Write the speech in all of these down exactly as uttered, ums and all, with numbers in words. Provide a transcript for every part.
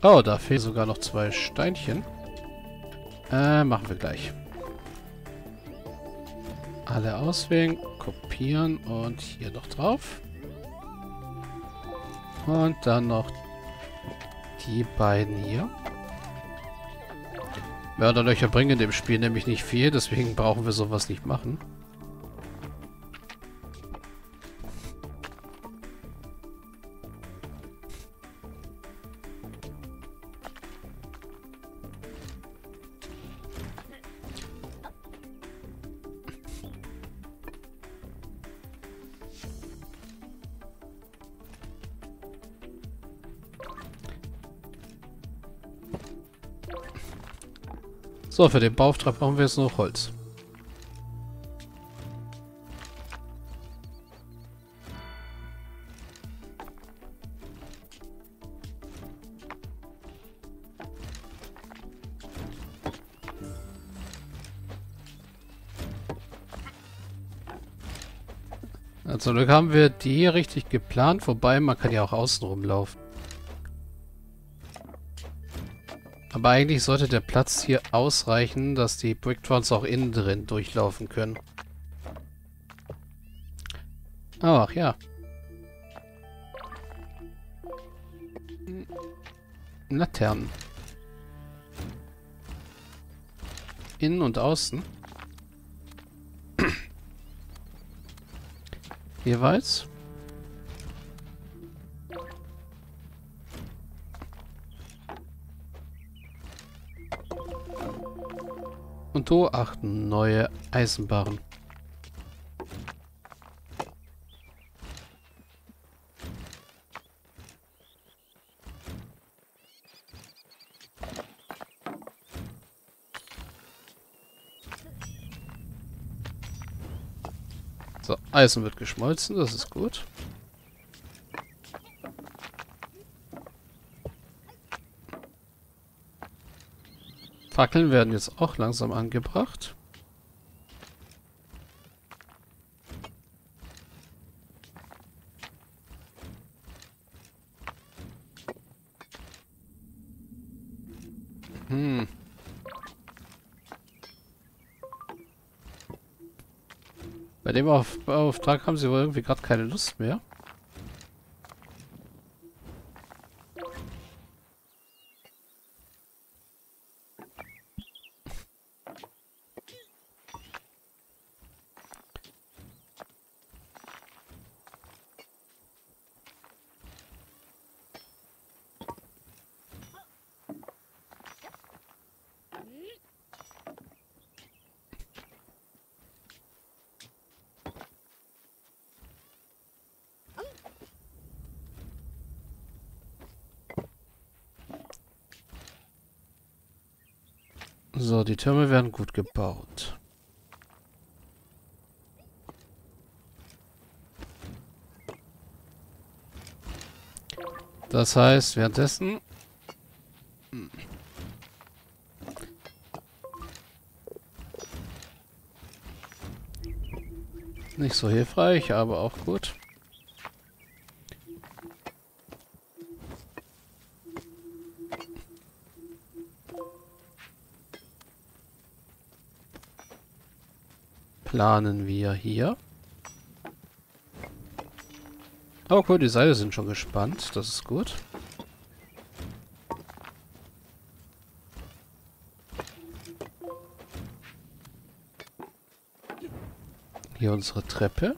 Oh, da fehlen sogar noch zwei Steinchen. Äh, machen wir gleich. Alle auswählen, kopieren und hier noch drauf. Und dann noch die beiden hier. Mörderlöcher bringen in dem Spiel nämlich nicht viel, deswegen brauchen wir sowas nicht machen. So, für den Bauauftrag brauchen wir jetzt noch Holz. Ja, zum Glück haben wir die hier richtig geplant, wobei man kann ja auch außen rumlaufen. Aber eigentlich sollte der Platz hier ausreichen, dass die Bricktrons auch innen drin durchlaufen können. Ach ja. Laternen. Innen und außen. Jeweils. Und du achten neue Eisenbarren. So, Eisen wird geschmolzen, das ist gut. Fackeln werden jetzt auch langsam angebracht. Hm. Bei dem Auf Auftrag haben sie wohl irgendwie gerade keine Lust mehr. So, die Türme werden gut gebaut. Das heißt, währenddessen... Nicht so hilfreich, aber auch gut. Planen wir hier. Oh cool, die Seile sind schon gespannt. Das ist gut. Hier unsere Treppe.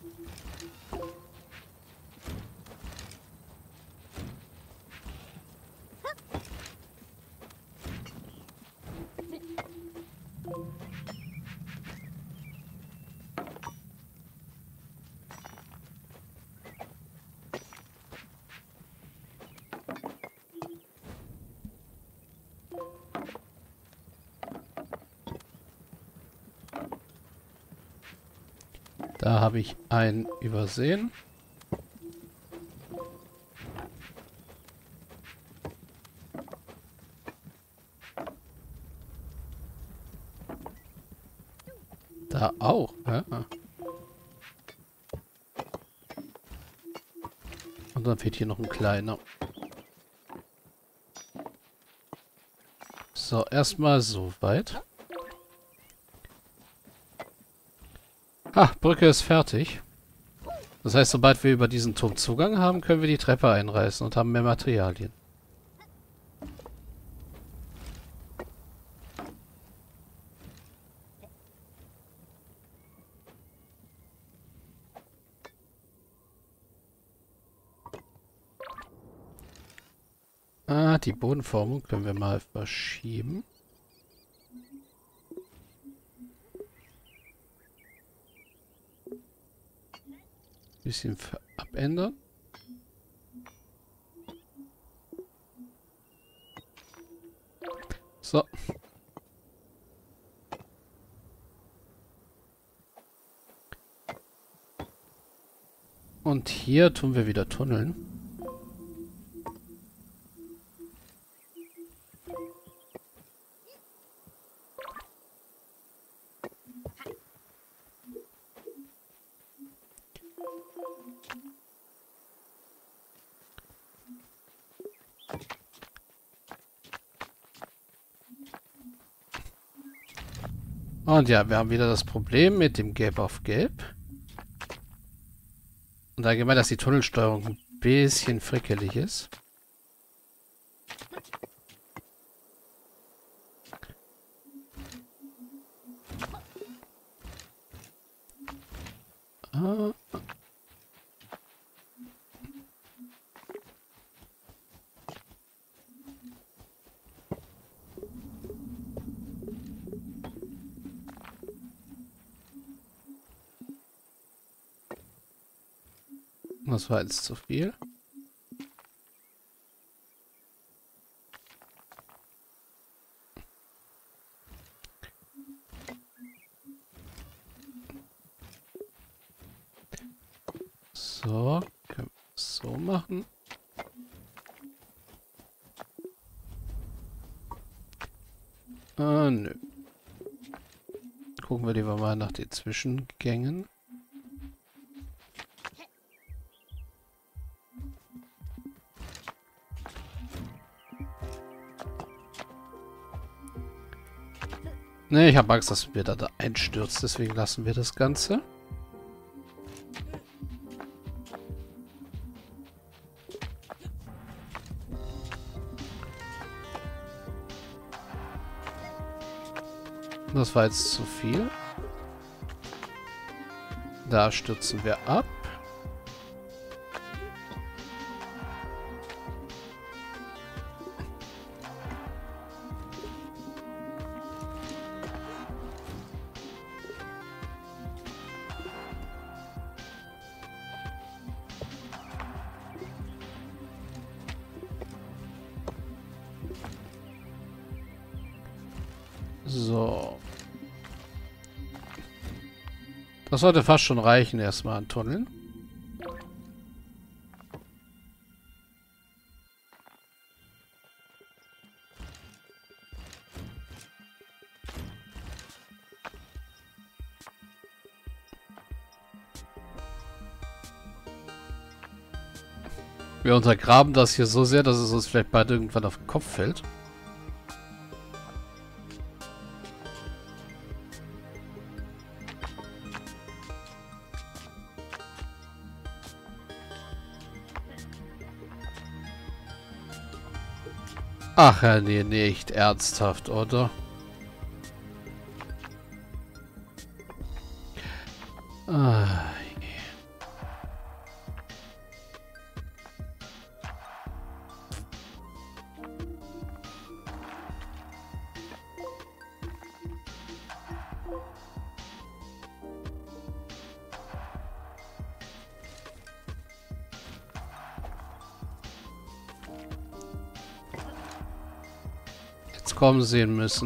Da habe ich einen übersehen. Da auch. Ja. Und dann fehlt hier noch ein kleiner. So, erstmal so weit. Ha, Brücke ist fertig. Das heißt, sobald wir über diesen Turm Zugang haben, können wir die Treppe einreißen und haben mehr Materialien. Ah, die Bodenformung können wir mal verschieben. Bisschen abändern. So. Und hier tun wir wieder tunneln. Und ja, wir haben wieder das Problem mit dem Gelb auf Gelb. Und allgemein, dass die Tunnelsteuerung ein bisschen frickelig ist. Ah. Das war jetzt zu viel. So, können wir es so machen. Ah, nö. Gucken wir lieber mal nach den Zwischengängen. Ne, ich habe Angst, dass wir da, da einstürzt, deswegen lassen wir das Ganze. Das war jetzt zu viel. Da stürzen wir ab. So. Das sollte fast schon reichen, erstmal an Tunneln. Wir untergraben das hier so sehr, dass es uns vielleicht bald irgendwann auf den Kopf fällt. Ach ja, nee, nicht ernsthaft, oder? Ah, jetzt kommen sehen müssen.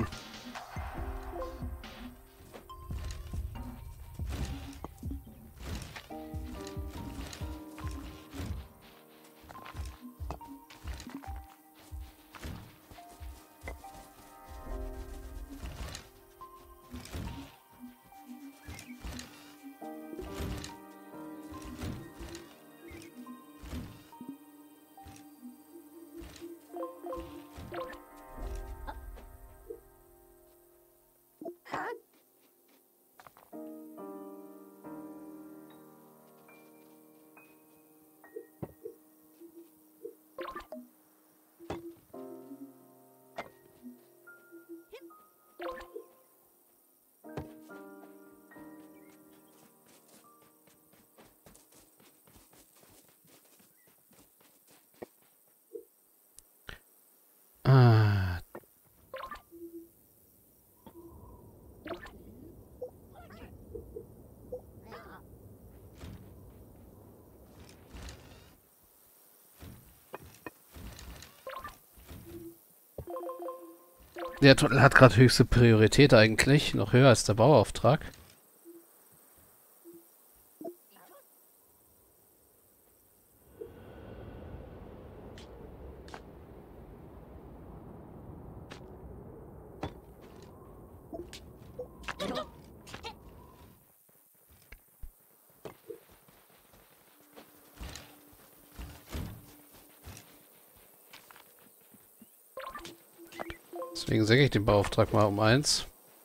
Der Tunnel hat gerade höchste Priorität eigentlich. Noch höher als der Bauauftrag. Deswegen senke ich den Bauauftrag mal um eins.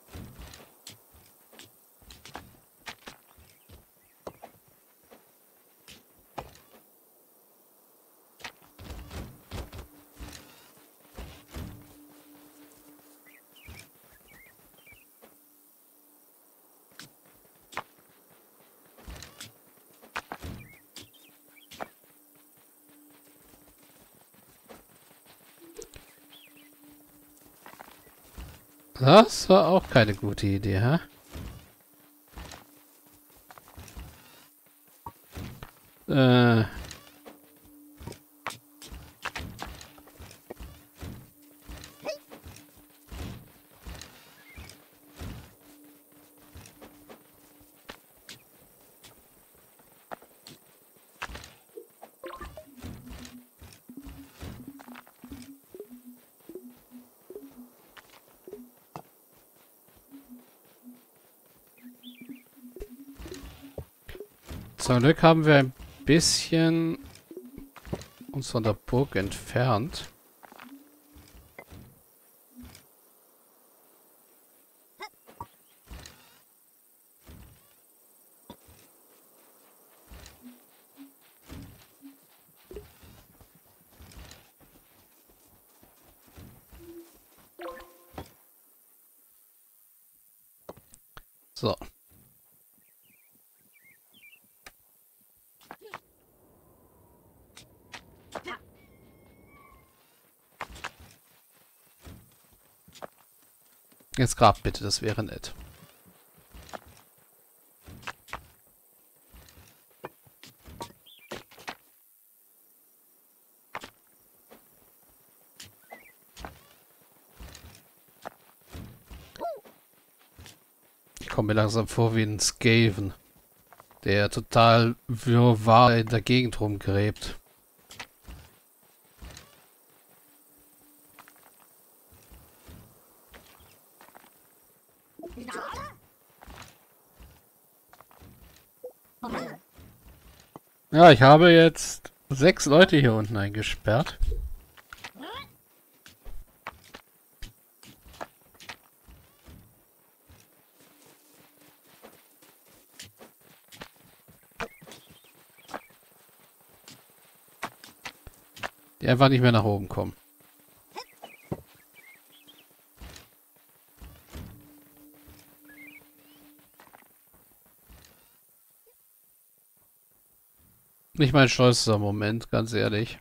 Das war auch keine gute Idee, hä? Äh. Zum Glück haben wir ein bisschen uns von der Burg entfernt. So. Jetzt grab bitte, das wäre nett. Ich komme mir langsam vor wie ein Skaven, der total wirrwarr in der Gegend rumgräbt. Ja, ich habe jetzt sechs Leute hier unten eingesperrt. Die einfach nicht mehr nach oben kommen. Nicht mein stolzester Moment, ganz ehrlich.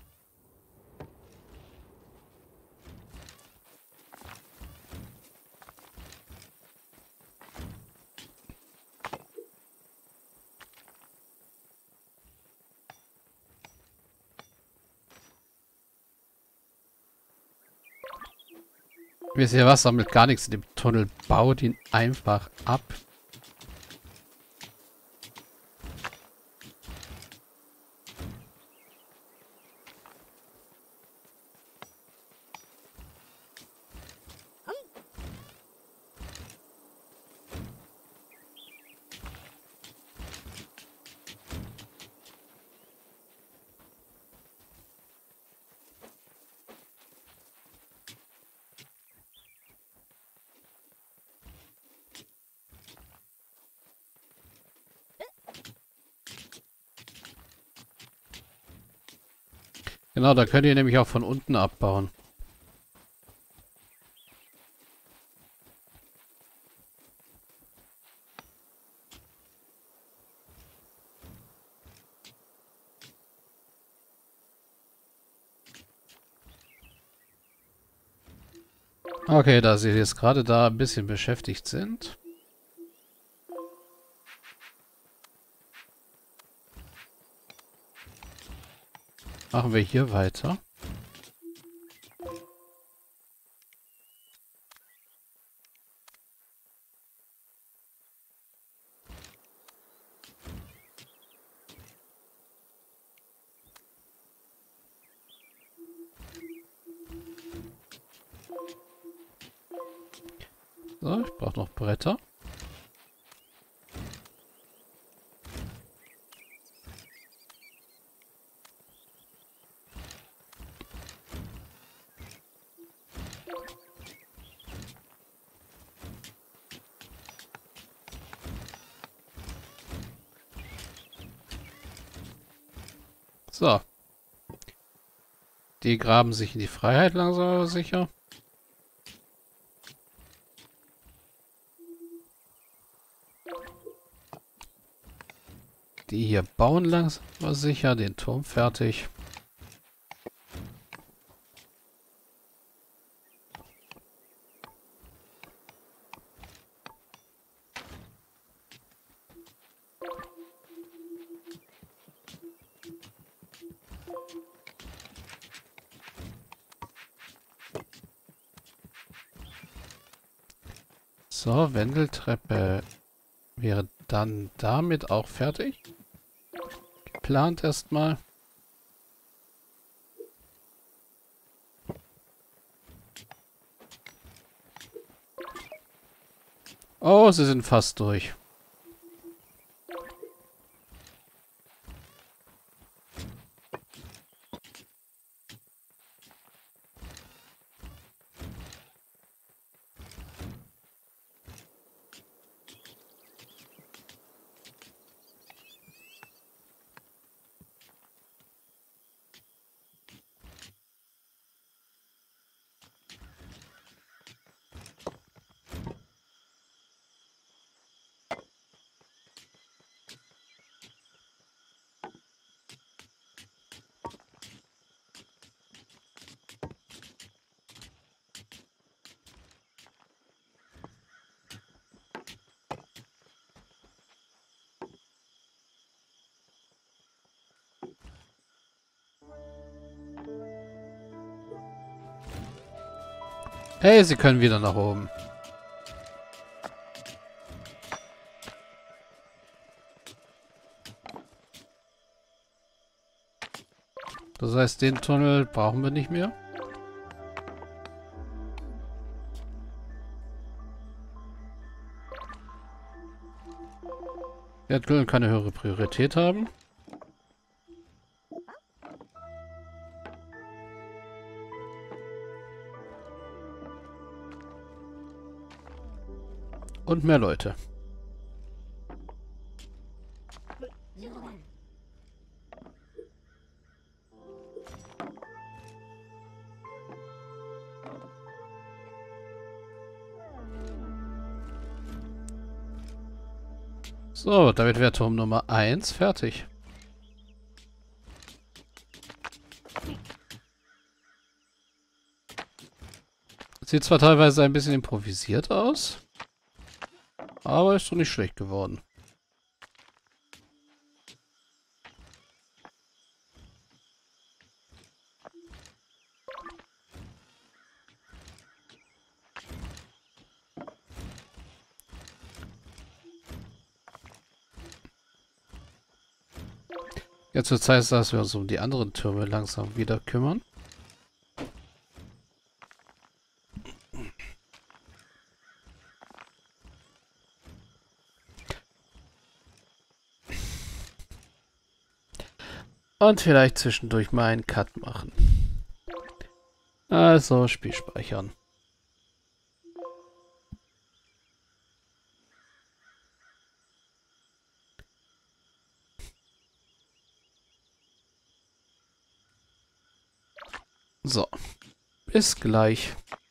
Wisst ihr was, sammelt gar nichts in dem Tunnel. Baut ihn einfach ab. Genau, da könnt ihr nämlich auch von unten abbauen. Okay, da sie jetzt gerade da ein bisschen beschäftigt sind. Machen wir hier weiter. So, ich brauche noch Bretter. So. Die graben sich in die Freiheit langsam aber sicher. Die hier bauen langsam aber sicher den Turm fertig. So, Wendeltreppe wäre dann damit auch fertig. Geplant erstmal. Oh, sie sind fast durch. Hey, sie können wieder nach oben. Das heißt, den Tunnel brauchen wir nicht mehr. Der Tunnel kann eine höhere Priorität haben. Und mehr Leute. So, damit wäre Turm Nummer eins fertig. Sieht zwar teilweise ein bisschen improvisiert aus, aber ist doch nicht schlecht geworden. Jetzt wird es Zeit, dass wir uns um die anderen Türme langsam wieder kümmern. Und vielleicht zwischendurch mal einen Cut machen. Also, Spiel speichern. So, bis gleich.